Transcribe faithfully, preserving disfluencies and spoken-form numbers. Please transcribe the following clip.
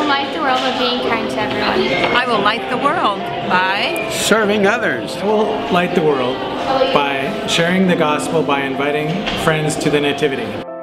will light the world by being kind to everyone. I will light the world by serving others. I will light the world by sharing the gospel by inviting friends to the Nativity.